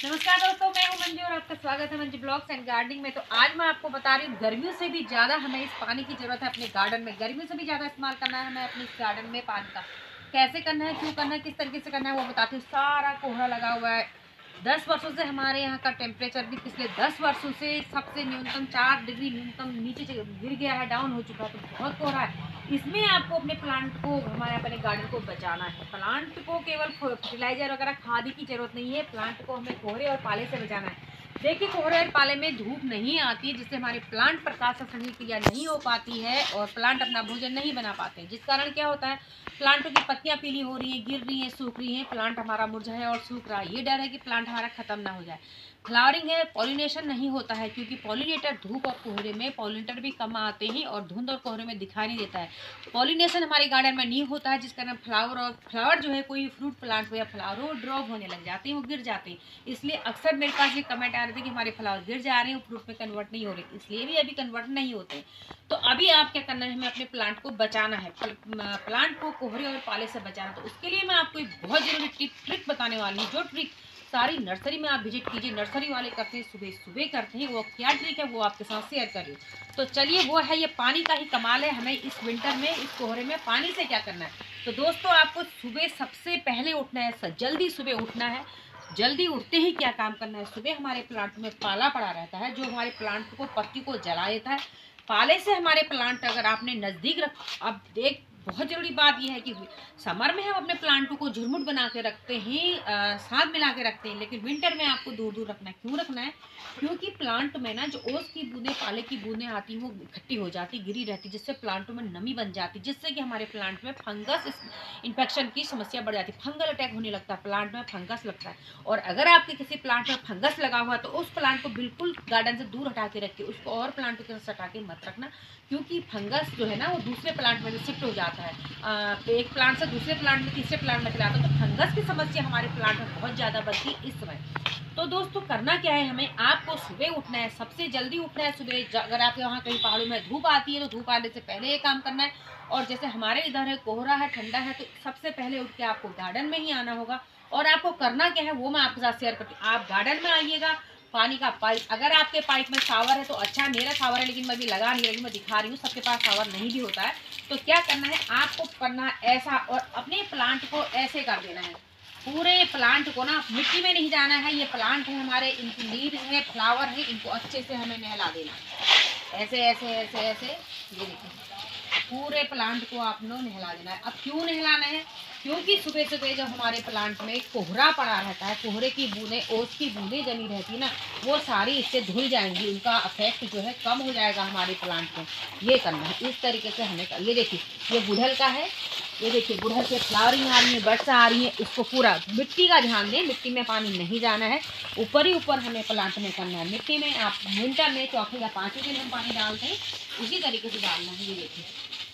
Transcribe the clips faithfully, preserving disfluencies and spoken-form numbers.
नमस्कार दोस्तों, मैं हूं मंजू और आपका स्वागत है मंजू ब्लॉग्स एंड गार्डनिंग में। तो आज मैं आपको बता रही हूँ गर्मियों से भी ज़्यादा हमें इस पानी की ज़रूरत है अपने गार्डन में। गर्मियों से भी ज़्यादा इस्तेमाल करना है हमें अपने इस गार्डन में पानी का। कैसे करना है, क्यों करना है, किस तरीके से करना है वो बताती हूँ। सारा कोहरा लगा हुआ है। दस वर्षों से हमारे यहाँ का टेम्परेचर भी पिछले दस वर्षों से सबसे न्यूनतम चार डिग्री न्यूनतम नीचे गिर गया है, डाउन हो चुका है। तो बहुत कोहरा है। इसमें आपको अपने प्लांट को, हमारे अपने गार्डन को बचाना है। प्लांट को केवल फर्टिलाइजर वगैरह खाद की जरूरत नहीं है, प्लांट को हमें कोहरे और पाले से बचाना है। देखिए, कोहरे और पाले में धूप नहीं आती है, जिससे हमारे प्लांट प्रकाश संश्लेषण की क्रिया नहीं हो पाती है और प्लांट अपना भोजन नहीं बना पाते, जिस कारण क्या होता है, प्लांटों की पत्तियां पीली हो रही हैं, गिर रही हैं, सूख रही हैं, प्लांट हमारा मुरझाया और सूख रहा है। ये डर है कि प्लांट हमारा खत्म ना हो जाए। फ्लावरिंग है, पॉलिनेशन नहीं होता है, क्योंकि पॉलिनेटर धूप और कोहरे में पॉलिनेटर भी कम आते हैं और धुंध और कोहरे में दिखाई नहीं देता है। पॉलिनेशन हमारे गार्डन में नहीं होता है, जिस कारण फ्लावर और फ्लावर जो है, कोई फ्रूट प्लांट हो या फ्लावर वो ड्रॉप होने लग जाते हैं, वो गिर जाते हैं। इसलिए अक्सर मेरे पास ये कमेंट आ रहे थे कि हमारे फ्लावर गिर जा रहे हैं, फ्रूट में कन्वर्ट नहीं हो रहे, इसलिए भी अभी कन्वर्ट नहीं होते। तो अभी आप क्या करना है, हमें अपने प्लांट को बचाना है, प्लांट को कोहरे और पाले से बचाना। तो उसके लिए मैं आपको एक बहुत जरूरी टिप ट्रिक बताने वाली हूँ, जो ट्रिक सारी नर्सरी में आप विजिट कीजिए। नर्सरी वाले करते हैं, सुबह सुबह करते हैं। वो क्या ट्रिक है वो आपके साथ शेयर करिए। तो चलिए, वो है, ये पानी का ही कमाल है। हमें इस विंटर में, इस कोहरे में पानी से क्या करना है। तो दोस्तों, आपको सुबह सबसे पहले उठना है, जल्दी सुबह उठना है। जल्दी उठते ही क्या काम करना है, सुबह हमारे प्लांट में पाला पड़ा रहता है, जो हमारे प्लांट को, पत्ती को जला देता है। पाले से हमारे प्लांट अगर आपने नज़दीक रख, अब देख, बहुत ज़रूरी बात यह है कि समर में हम अपने प्लांटों को झुरमुट बना के रखते हैं, साथ मिला के रखते हैं, लेकिन विंटर में आपको दूर दूर रखना है। क्यों रखना है? क्योंकि प्लांट में ना जो ओस की बूंदें, पाले की बूंदें आती हैं, वो इकट्ठी हो जाती, गिरी रहती, जिससे प्लांटों में नमी बन जाती, जिससे कि हमारे प्लांट में फंगस इन्फेक्शन की समस्या बढ़ जाती है। फंगल अटैक होने लगता है, प्लांट में फंगस लगता है। और अगर आपके किसी प्लांट में फंगस लगा हुआ है तो उस प्लांट को बिल्कुल गार्डन से दूर हटा के रखिए, उसको और प्लांटों के साथ हटा के मत रखना, क्योंकि फंगस जो है ना वो दूसरे प्लांट में शिफ्ट हो जाता है। आ, एक प्लांट से दूसरे प्लांट में, तीसरे प्लांट में चला जाता है। तो फंगस की समस्या हमारे प्लांट में बहुत ज़्यादा बढ़ती है इस समय। तो दोस्तों, करना क्या है, हमें आपको सुबह उठना है, सबसे जल्दी उठना है सुबह। अगर आपके वहाँ कहीं पहाड़ों में धूप आती है तो धूप आने से पहले ये काम करना है। और जैसे हमारे इधर है, कोहरा है, ठंडा है, तो सबसे पहले उठ के आपको गार्डन में ही आना होगा। और आपको करना क्या है वो मैं आपके साथ शेयर करती हूँ। आप गार्डन में आइएगा, पानी का पाइप, अगर आपके पाइप में शावर है तो अच्छा, मेरा शावर है लेकिन मैं अभी लगा नहीं रही, मैं दिखा रही हूँ, सबके पास शावर नहीं भी होता है। तो क्या करना है, आपको करना है ऐसा, और अपने प्लांट को ऐसे कर देना है। पूरे प्लांट को ना, मिट्टी में नहीं जाना है। ये प्लांट है हमारे, इनकी लीव्स है, फ्लावर है, इनको अच्छे से हमें नहला देना है। ऐसे ऐसे ऐसे ऐसे, ये देखिए, पूरे प्लांट को आप लोग नहला देना है। अब क्यों नहलाना है? क्योंकि सुबह सुबह जब हमारे प्लांट में कोहरा पड़ा रहता है, कोहरे की बूंदें, ओस की बूंदें जमी रहती है ना, वो सारी इससे धुल जाएंगी, उनका इफेक्ट जो है कम हो जाएगा हमारे प्लांट में। ये करना है, इस तरीके से हमें कर। ये देखिए, ये गुड़हल का है, ये देखिए गुड़हल से फ्लावरिंग आ रही है, बड्स आ रही है। इसको पूरा मिट्टी का ध्यान दें, मिट्टी में पानी नहीं जाना है, ऊपर ही ऊपर हमें प्लांट में करना है। मिट्टी में आप विंटर में चौथे या पाँचवें दिन हम पानी डालते हैं, इसी तरीके से डालना है। ये देखिए,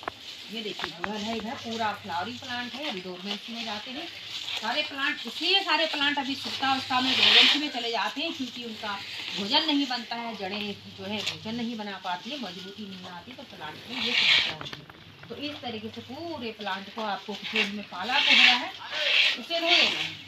ये देखिए गुड़हल है, इधर पूरा फ्लावरिंग प्लांट है, अभी डोरमेंट में जाते हैं सारे प्लांट। इसलिए सारे प्लांट अभी सुखता अवस्था में डोरमेंट में चले जाते हैं, क्योंकि उनका भोजन नहीं बनता है, जड़ें जो है भोजन नहीं बना पाती है, मजबूती नहीं आती, तो प्लांट में ये समस्या होती है। तो इस तरीके से पूरे प्लांट को आपको खेत में पाला कोहरा है उसे धो लेना है।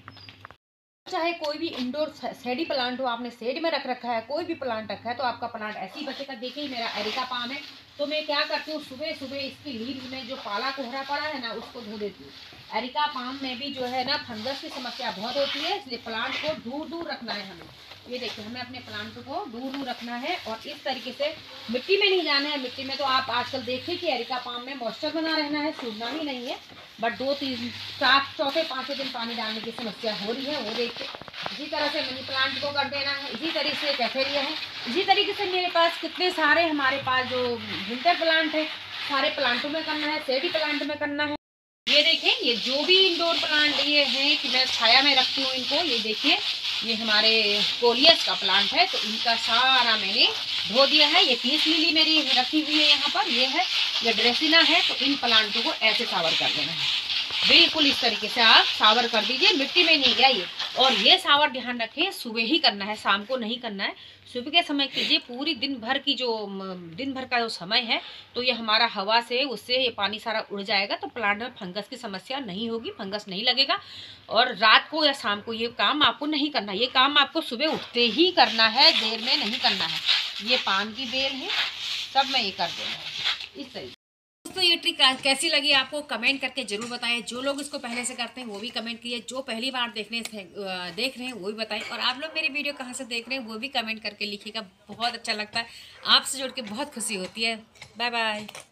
चाहे कोई भी इंडोर शेडी प्लांट हो, आपने शेड में रख रखा है, कोई भी प्लांट रखा है, तो आपका प्लांट ऐसे ही बचेगा। देखिए, मेरा एरिका पाम है, तो मैं क्या करती हूँ, सुबह सुबह इसकी लीव्स में जो पाला कोहरा पड़ा है ना, उसको धो देती हूँ। एरिका पाम में भी जो है ना फंगस की समस्या बहुत होती है, इसलिए प्लांट को दूर दूर रखना है हमें। ये देखिए, हमें अपने प्लांट को दूर दूर रखना है और इस तरीके से मिट्टी में नहीं जाना है। मिट्टी में तो आप आजकल देखिए कि एरिका पाम में मॉइस्चर बना रहना है, सूखना ही नहीं है, बट दो तीन सात चौथे पाँचवें दिन पानी डालने की समस्या हो रही है, वो देखिए। इसी तरह से मनी प्लांट को कर देना है, इसी तरीके से कैफेरिया है, इसी तरीके से मेरे पास कितने सारे हमारे पास जो विंटर प्लांट है, सारे प्लांटों में करना है, शेडी प्लांट में करना है। ये देखिए, ये जो भी इंडोर प्लांट ये हैं कि मैं छाया में रखती हूँ इनको, ये देखिए, ये हमारे कोलियस का प्लांट है, तो इनका सारा मैंने धो दिया है। ये तीस मिली मेरी रखी हुई है यहाँ पर, ये है, ये ड्रेसिना है। तो इन प्लांटों को ऐसे सावर कर देना है, बिल्कुल इस तरीके से आप सावर कर दीजिए, मिट्टी में नहीं गया ये। और ये शावर ध्यान रखें सुबह ही करना है, शाम को नहीं करना है। सुबह के समय कीजिए, पूरी दिन भर की जो दिन भर का जो समय है तो ये हमारा हवा से उससे ये पानी सारा उड़ जाएगा, तो प्लांट में फंगस की समस्या नहीं होगी, फंगस नहीं लगेगा। और रात को या शाम को ये काम आपको नहीं करना, ये काम आपको सुबह उठते ही करना है, देर में नहीं करना है। ये पान की बेल है, सब में ये कर देना है इस तरीके। दोस्तों ये ट्रिक कैसी लगी आपको कमेंट करके जरूर बताएं। जो लोग इसको पहले से करते हैं वो भी कमेंट कीजिए, जो पहली बार देखने से देख रहे हैं वो भी बताएं, और आप लोग मेरी वीडियो कहाँ से देख रहे हैं वो भी कमेंट करके लिखिएगा। बहुत अच्छा लगता है, आपसे जुड़ के बहुत खुशी होती है। Bye bye.